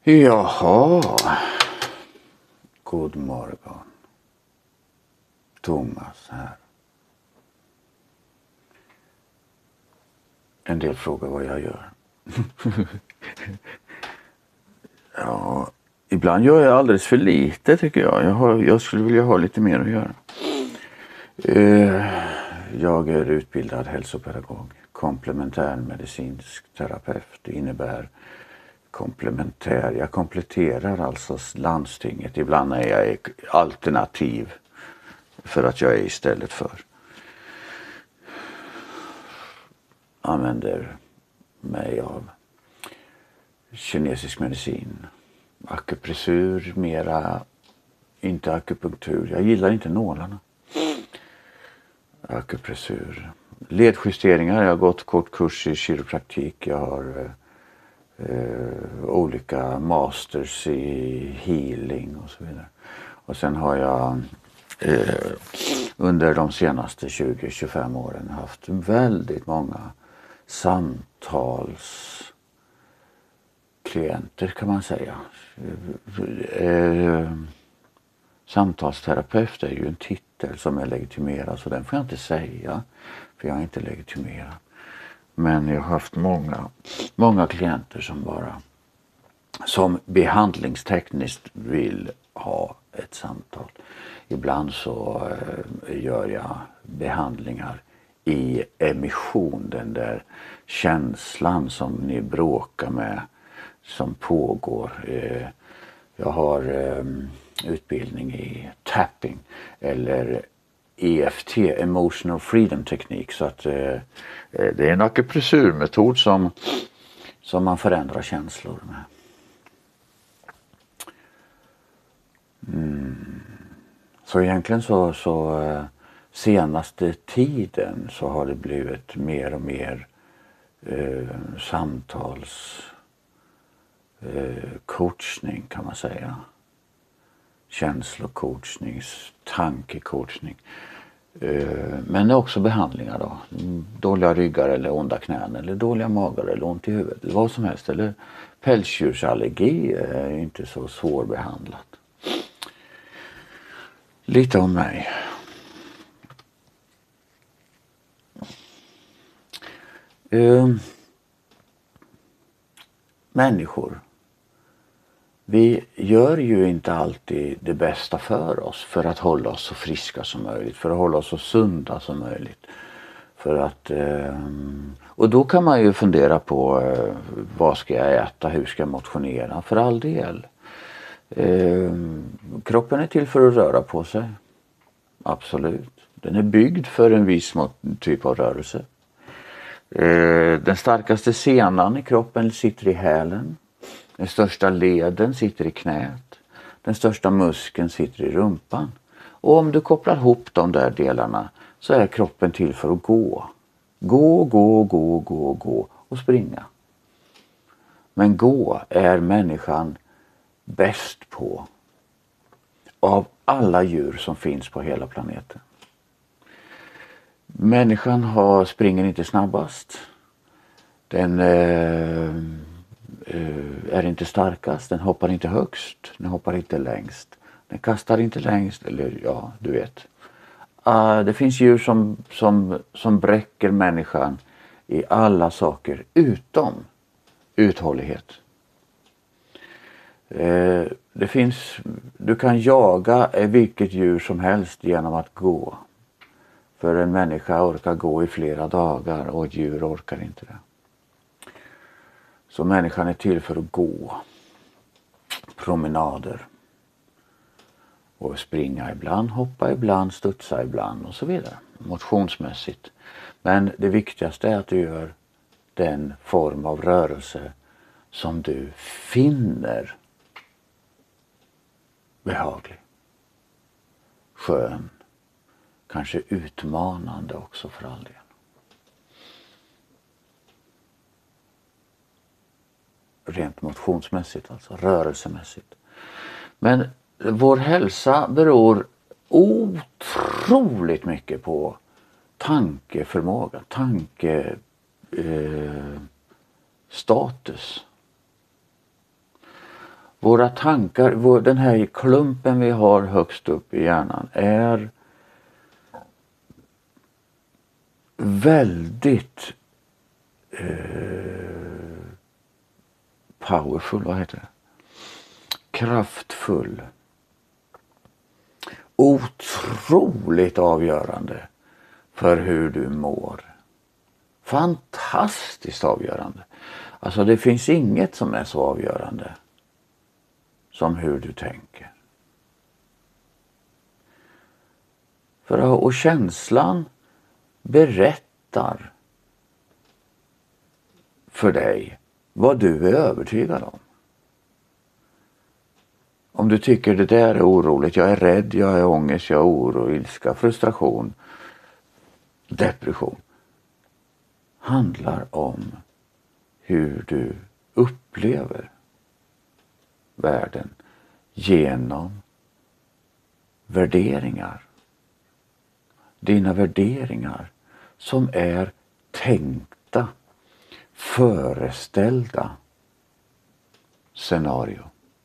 Jaha. God morgon. Thomas här. En del frågar vad jag gör. Ja, ibland gör jag alldeles för lite tycker jag. Jag skulle vilja ha lite mer att göra. Jag är utbildad hälsopedagog, komplementärmedicinsk terapeut. Det innebär komplementär. Jag kompletterar alltså landstinget. Ibland är jag alternativ för att jag är istället för. Använder mig av kinesisk medicin, akupressur mera, inte akupunktur. Jag gillar inte nålarna. Akupressur. Ledjusteringar, jag har gått kortkurs i kiropraktik. Jag har olika masters i healing och så vidare. Och sen har jag under de senaste 20-25 åren haft väldigt många samtalsklienter kan man säga. Samtalsterapeut är ju en titel som är legitimerad så den får jag inte säga för jag är inte legitimerad. Men jag har haft många klienter som behandlingstekniskt vill ha ett samtal. Ibland så gör jag behandlingar i emission, den där känslan som ni bråkar med som pågår. Jag har utbildning i tapping eller EFT, emotional freedom teknik, så att det är en akupressurmetod som man förändrar känslor med. Så egentligen så senaste tiden så har det blivit mer och mer coachning kan man säga. Känslocoachning, tankecoachning. Men också behandlingar då. Dåliga ryggar eller onda knän eller dåliga magar eller ont i huvudet. Vad som helst. Eller pälsdjursallergi är inte så svårbehandlat. Lite om mig. Människor. Vi gör ju inte alltid det bästa för oss för att hålla oss så friska som möjligt. För att hålla oss så sunda som möjligt. Och då kan man ju fundera på vad ska jag äta, hur ska jag motionera, för all del. Kroppen är till för att röra på sig. Absolut. Den är byggd för en viss typ av rörelse. Den starkaste senan i kroppen sitter i hälen. Den största leden sitter i knät. Den största muskeln sitter i rumpan. Och om du kopplar ihop de där delarna så är kroppen till för att gå. Gå och springa. Men gå är människan bäst på av alla djur som finns på hela planeten. Människan springer inte snabbast. Den är inte starkast. Den hoppar inte högst. Den hoppar inte längst. Den kastar inte längst. Eller ja, du vet. Det finns djur som bräcker människan i alla saker utom uthållighet. Du kan jaga vilket djur som helst genom att gå. För en människa orkar gå i flera dagar och ett djur orkar inte det. Så människan är till för att gå. Promenader. Och springa ibland, hoppa ibland, studsa ibland och så vidare. Motionsmässigt. Men det viktigaste är att du gör den form av rörelse som du finner behaglig. Skön. Kanske utmanande också för all del. Rent motionsmässigt alltså, rörelsemässigt. Men vår hälsa beror otroligt mycket på tankeförmåga, status. Våra tankar, den här klumpen vi har högst upp i hjärnan är väldigt powerful, vad heter det? Kraftfull. Otroligt avgörande för hur du mår. Fantastiskt avgörande. Alltså det finns inget som är så avgörande som hur du tänker. Och känslan berättar för dig vad du är övertygad om. Om du tycker det där är oroligt, jag är rädd, jag är ångest, jag är oro, ilska, frustration, depression. Handlar om hur du upplever världen genom värderingar. Dina värderingar som är tänkta, föreställda scenario.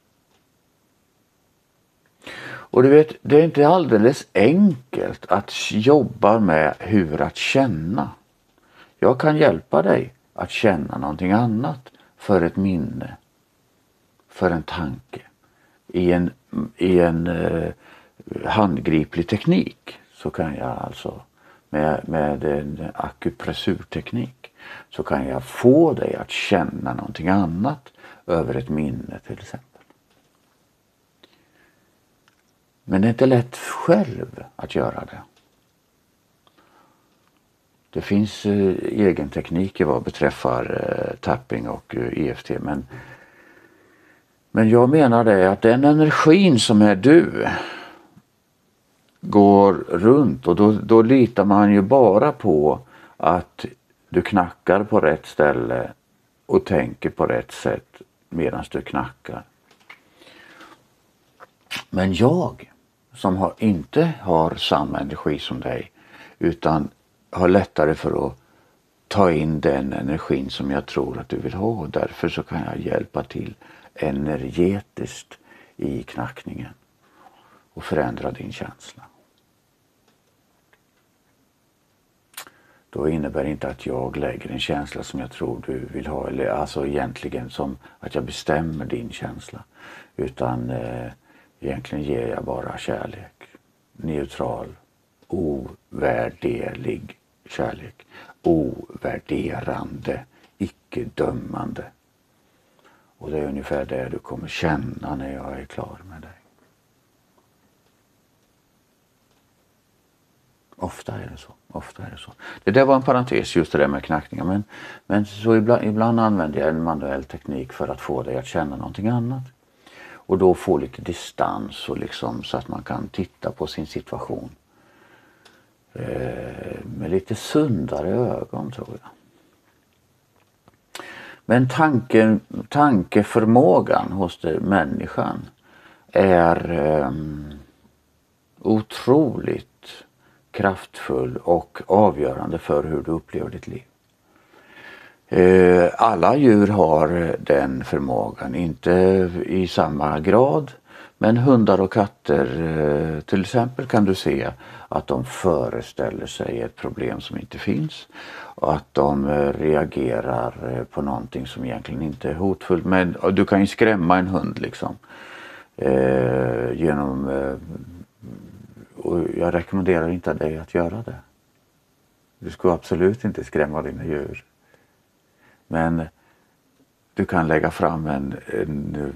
Och du vet, det är inte alldeles enkelt att jobba med hur att känna. Jag kan hjälpa dig att känna någonting annat för ett minne, för en tanke. I en handgriplig teknik så kan jag alltså med en akupressurteknik så kan jag få dig att känna någonting annat över ett minne till exempel. Men det är inte lätt själv att göra det. Det finns egen teknik vad beträffar tapping och EFT. Men jag menar det att den energin som är du går runt och då litar man ju bara på att du knackar på rätt ställe och tänker på rätt sätt medan du knackar. Men jag som inte har samma energi som dig utan har lättare för att ta in den energin som jag tror att du vill ha och därför så kan jag hjälpa till energetiskt i knackningen och förändra din känsla. Då innebär inte att jag lägger en känsla som jag tror du vill ha eller alltså egentligen som att jag bestämmer din känsla utan egentligen ger jag bara kärlek. Neutral, ovärderlig kärlek. Ovärderande, icke-dömande. Och det är ungefär det du kommer känna när jag är klar med dig. Ofta är det så. Det där var en parentes just det där med knackningar. Men så ibland använder jag en manuell teknik för att få dig att känna någonting annat. Och då få lite distans och liksom så att man kan titta på sin situation. Med lite sundare ögon tror jag. Men tankeförmågan hos människan är otroligt kraftfull och avgörande för hur du upplever ditt liv. Alla djur har den förmågan, inte i samma grad. Men hundar och katter till exempel kan du se att de föreställer sig ett problem som inte finns. Och att de reagerar på någonting som egentligen inte är hotfullt. Men du kan ju skrämma en hund liksom. Och jag rekommenderar inte dig att göra det. Du ska absolut inte skrämma dina djur. Men du kan lägga fram en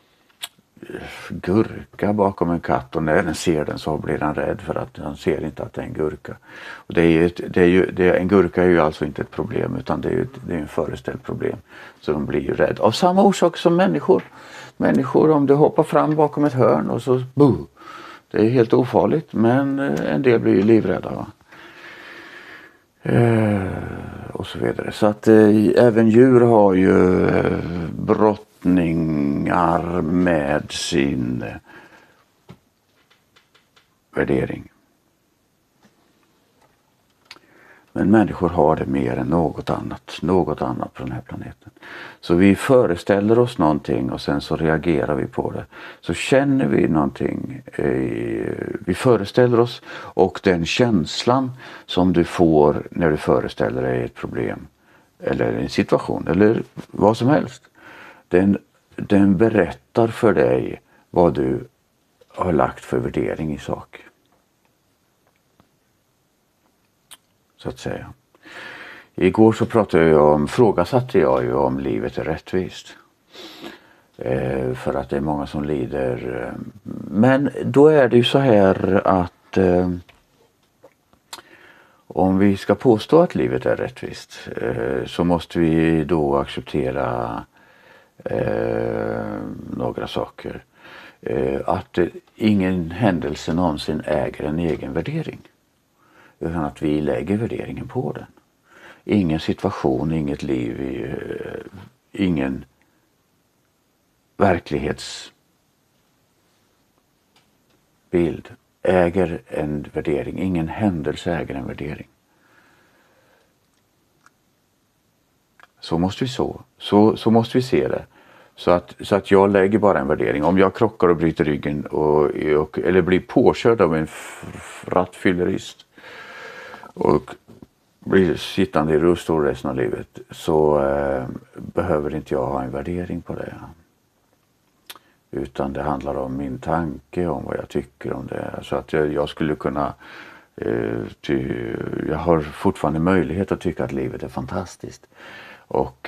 gurka bakom en katt och när den ser den så blir den rädd för att den ser inte att det är en gurka. Och en gurka är ju alltså inte ett problem utan det är en föreställd problem. Så de blir ju rädda. Av samma orsak som människor. Människor om du hoppar fram bakom ett hörn och så boo. Det är helt ofarligt men en del blir ju livrädda va. Och så vidare. Så att även djur har ju brottningar med sin värdering. Men människor har det mer än något annat på den här planeten. Så vi föreställer oss någonting och sen så reagerar vi på det. Så känner vi någonting, vi föreställer oss, och den känslan som du får när du föreställer dig ett problem eller en situation eller vad som helst. Den berättar för dig vad du har lagt för värdering i sak. Så att säga. Igår så frågasatte jag ju om livet är rättvist. För att det är många som lider. Men då är det ju så här att om vi ska påstå att livet är rättvist så måste vi då acceptera några saker. Att ingen händelse någonsin äger en egen värdering. Utan att vi lägger värderingen på den. Ingen situation, inget liv, ingen verklighetsbild äger en värdering. Ingen händelse äger en värdering. Så måste vi se det. Så att jag lägger bara en värdering. Om jag krockar och bryter ryggen eller blir påkörd av en rattfyllerist och blir sittande i rullstol resten av livet, så behöver inte jag ha en värdering på det. Utan det handlar om min tanke, om vad jag tycker om det. Så att jag skulle kunna jag har fortfarande möjlighet att tycka att livet är fantastiskt. Och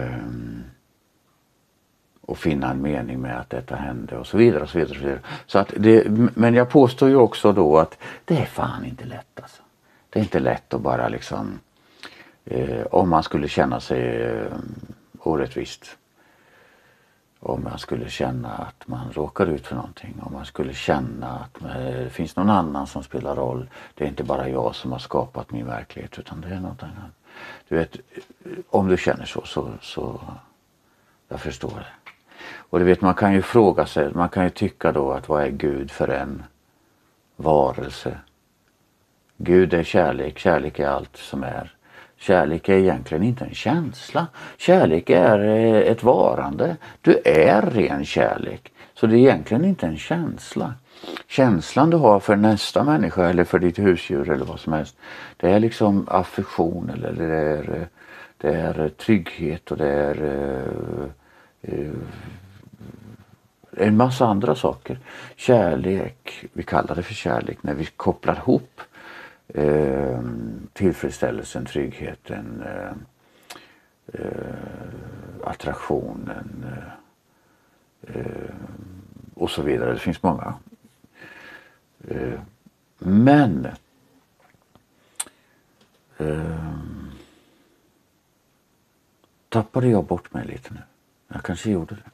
finna en mening med att detta hände och så vidare och så vidare. Och så vidare. Så att men jag påstår ju också då att det är fan inte lätt alltså. Det är inte lätt att bara liksom om man skulle känna sig orättvist. Om man skulle känna att man råkar ut för någonting. Om man skulle känna att det finns någon annan som spelar roll. Det är inte bara jag som har skapat min verklighet, utan det är något annat. Du vet, om du känner så jag förstår det. Och du vet, man kan ju fråga sig, man kan ju tycka då att vad är Gud för en varelse? Gud är kärlek, kärlek är allt som är. Kärlek är egentligen inte en känsla. Kärlek är ett varande. Du är ren kärlek. Så det är egentligen inte en känsla. Känslan du har för nästa människa eller för ditt husdjur eller vad som helst. Det är liksom affektion eller det är trygghet och det är en massa andra saker. Kärlek, vi kallar det för kärlek när vi kopplar ihop tillfredsställelsen, tryggheten, attraktionen och så vidare. Det finns många. Men tappade jag bort mig lite nu. Jag kanske gjorde det.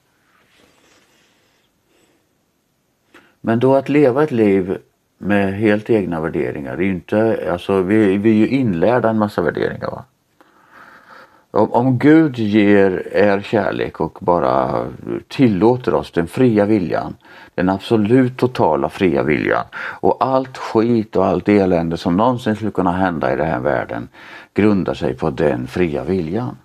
Men då att leva ett liv med helt egna värderingar, det är inte, alltså vi är ju inlärda en massa värderingar, va? Om Gud är kärlek och bara tillåter oss den fria viljan, den absolut totala fria viljan, och allt skit och allt elände som någonsin skulle kunna hända i den här världen grundar sig på den fria viljan.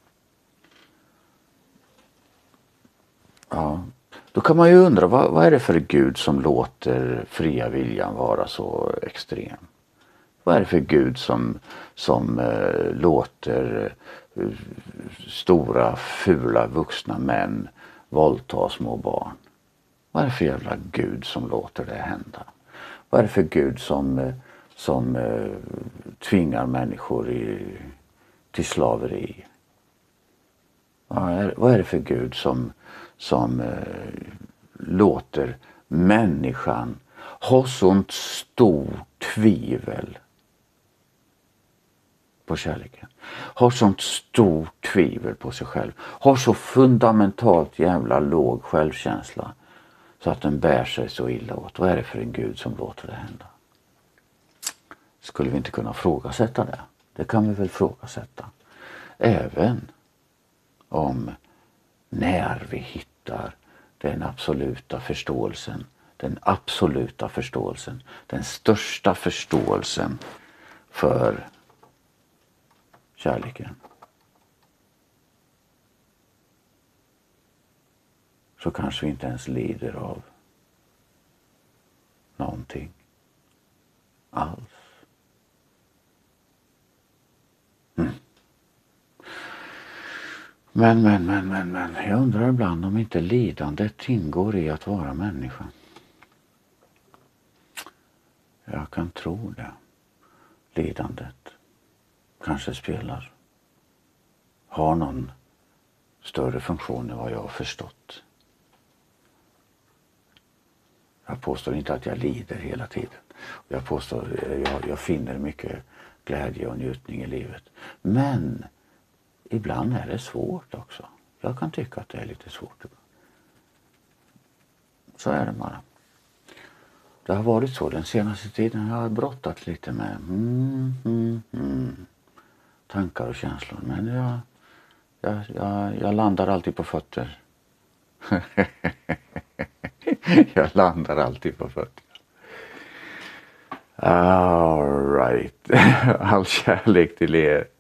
Ja. Då kan man ju undra, vad är det för Gud som låter fria viljan vara så extrem? Vad är det för Gud som låter stora, fula, vuxna män våldta små barn? Vad är det för jävla Gud som låter det hända? Vad är det för Gud som tvingar människor till slaveri? Vad är det för Gud som låter människan ha sånt stort tvivel på kärleken? Har sånt stort tvivel på sig själv? Har så fundamentalt jävla låg självkänsla så att den bär sig så illa åt? Vad är det för en Gud som låter det hända? Skulle vi inte kunna frågasätta det? Det kan vi väl frågasätta. Även om när vi hittar den absoluta förståelsen, den största förståelsen för kärleken, så kanske vi inte ens lider av någonting alls. Men jag undrar ibland om inte lidandet ingår i att vara människa. Jag kan tro det. Lidandet kanske har någon större funktion än vad jag har förstått. Jag påstår inte att jag lider hela tiden. Jag påstår jag finner mycket glädje och njutning i livet. Men ibland är det svårt också. Jag kan tycka att det är lite svårt. Så är det bara. Det har varit så den senaste tiden. Jag har brottat lite med tankar och känslor. Men jag landar alltid på fötter. Jag landar alltid på fötter. All right. All kärlek till er.